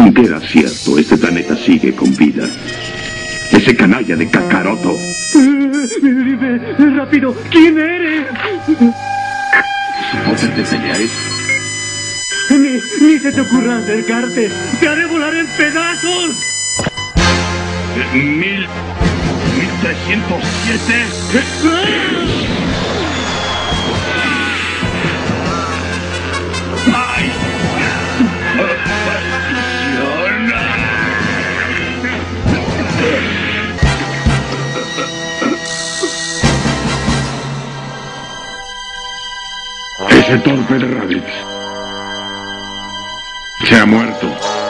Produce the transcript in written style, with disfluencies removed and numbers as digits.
Aunque era cierto, este planeta sigue con vida. Ese canalla de Kakaroto. Dime, rápido, ¿quién eres? ¿Su poder de pelea es? Ni se te ocurra acercarte. ¡Te haré volar en pedazos! 1307. ¡Ay! Ese torpe de Raditz se ha muerto.